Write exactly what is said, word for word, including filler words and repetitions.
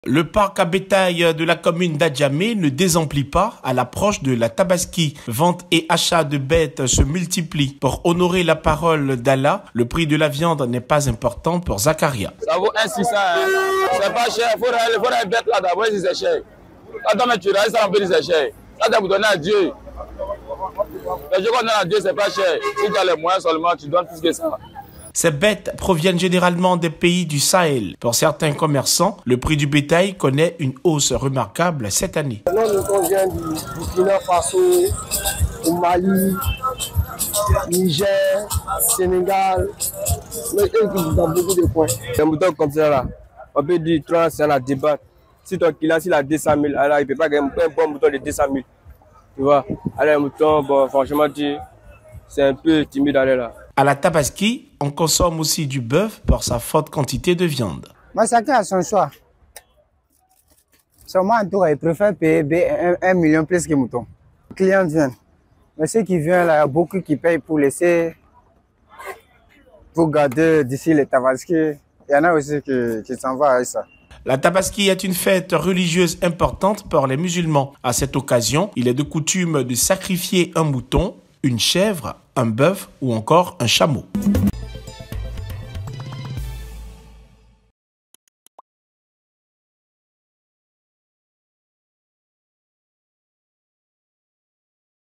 Le parc à bétail de la commune d'Adjamé ne désemplit pas à l'approche de la Tabaski. Vente et achat de bêtes se multiplient. Pour honorer la parole d'Allah, le prix de la viande n'est pas important pour Zakaria. Ça vaut un six cents, hein. C'est pas cher. Il faut la bête là d'abord si c'est cher. Quand tu restes, ça peut dire c'est cher. Ça, tu dois donner à Dieu. Le jour qu'on donne à Dieu, c'est pas cher. Si tu as les moyens seulement, tu donnes plus que ça. Ces bêtes proviennent généralement des pays du Sahel. Pour certains commerçants, le prix du bétail connaît une hausse remarquable cette année. Nous, nous vient du Burkina Faso, du Mali, Niger, Sénégal, mais dans beaucoup de points. Un mouton comme ça, là, on peut dire trois cents à débattre. Si ton client il a deux cent mille, alors il ne peut pas gagner un bon mouton de deux cent mille. Tu vois, alors un mouton, bon, franchement, c'est un peu timide à là. À la Tabaski, on consomme aussi du bœuf pour sa forte quantité de viande. Moi, chacun a son choix. Sur moi, en tout cas, il préfère payer un, un million plus que mouton. Les clients viennent. Mais ceux qui viennent, là, il y a beaucoup qui payent pour laisser, pour garder d'ici les Tabaski. Il y en a aussi qui, qui s'en vont avec ça. La Tabaski est une fête religieuse importante pour les musulmans. À cette occasion, il est de coutume de sacrifier un mouton, une chèvre, un bœuf ou encore un chameau.